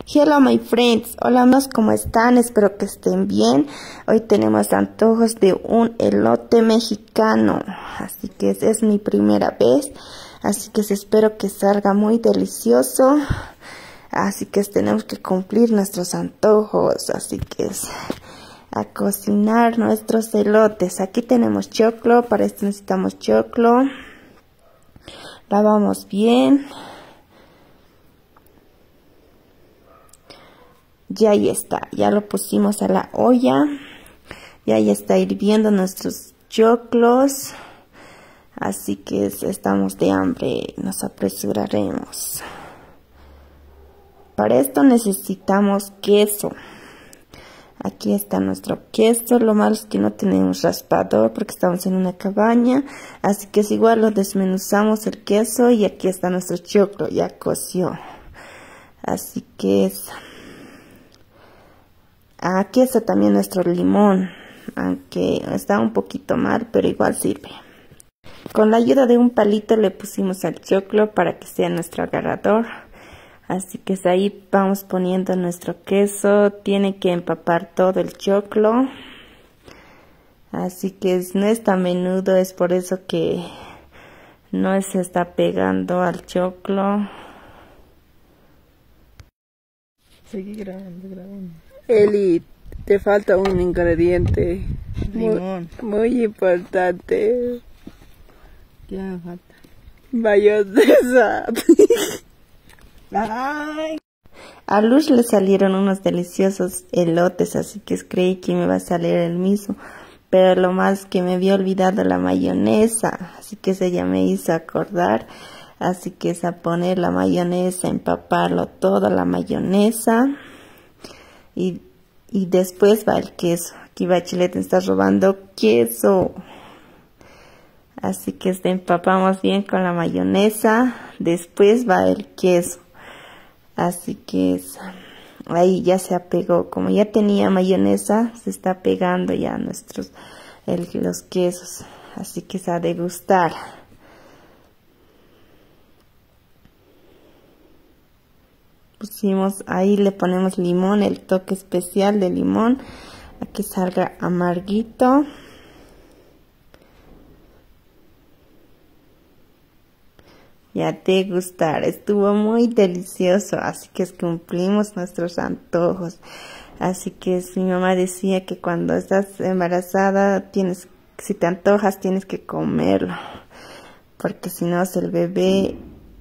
Hello my friends, hola amigos, ¿cómo están? Espero que estén bien. Hoy tenemos antojos de un elote mexicano, así que es mi primera vez, así que espero que salga muy delicioso. Así que tenemos que cumplir nuestros antojos, así que es a cocinar nuestros elotes. Aquí tenemos choclo, para esto necesitamos choclo. Lavamos bien. Ya ahí está, ya lo pusimos a la olla. Ya ahí está hirviendo nuestros choclos. Así que estamos de hambre, nos apresuraremos. Para esto necesitamos queso. Aquí está nuestro queso. Lo malo es que no tenemos raspador porque estamos en una cabaña. Así que es igual, lo desmenuzamos el queso y aquí está nuestro choclo, ya coció. Así que aquí está también nuestro limón, aunque está un poquito mal, pero igual sirve. Con la ayuda de un palito le pusimos al choclo para que sea nuestro agarrador. Así que ahí vamos poniendo nuestro queso. Tiene que empapar todo el choclo. Así que no es tan menudo, es por eso que no se está pegando al choclo. Sigue grabando. Eli, te falta un ingrediente. Limón. Muy importante. ¿Qué me falta? Mayonesa. Ay. A Luz le salieron unos deliciosos elotes, así que creí que me va a salir el mismo. Pero lo más que me había olvidado la mayonesa, así que ella me hizo acordar. Así que es a poner la mayonesa, empaparlo todo, la mayonesa. Y después va el queso. Aquí Bachelet está robando queso. Así que empapamos bien con la mayonesa. Después va el queso. Así que ahí ya se apegó. Como ya tenía mayonesa, se está pegando ya los quesos. Así que es a degustar. Pusimos ahí, le ponemos limón, el toque especial de limón, a que salga amarguito. Y a degustar, estuvo muy delicioso, así que cumplimos nuestros antojos. Así que mi mamá decía que cuando estás embarazada, si te antojas, tienes que comerlo, porque si no, el bebé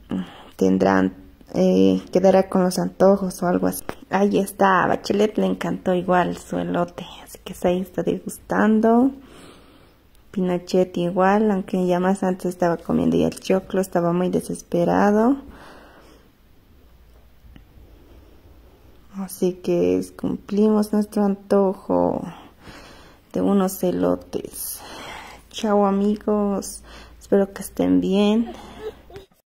quedará con los antojos o algo así. Ahí está, a Bachelet le encantó igual su elote, así que ahí está degustando. Pinochet igual, aunque ya más antes estaba comiendo ya el choclo, estaba muy desesperado. Así que cumplimos nuestro antojo de unos elotes. Chao amigos, espero que estén bien.